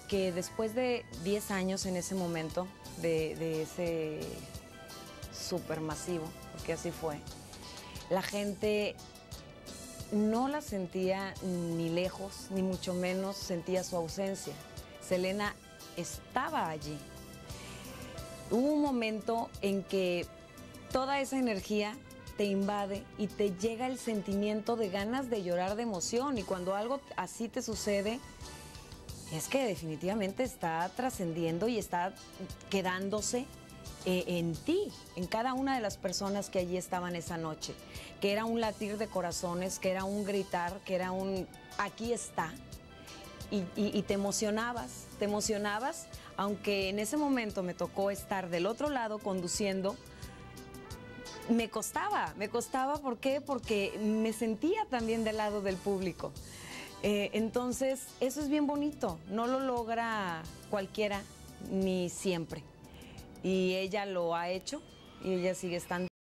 que después de 10 años en ese momento, de ese supermasivo, porque así fue, la gente no la sentía ni lejos, ni mucho menos sentía su ausencia. Selena estaba allí. Hubo un momento en que toda esa energía te invade y te llega el sentimiento de ganas de llorar de emoción, y cuando algo así te sucede, es que definitivamente está trascendiendo y está quedándose en ti, en cada una de las personas que allí estaban esa noche, que era un latir de corazones, que era un gritar, que era un aquí está, y te emocionabas, aunque en ese momento me tocó estar del otro lado conduciendo. Me costaba, ¿por qué? Porque me sentía también del lado del público. Entonces, eso es bien bonito, no lo logra cualquiera ni siempre. Y ella lo ha hecho y ella sigue estando.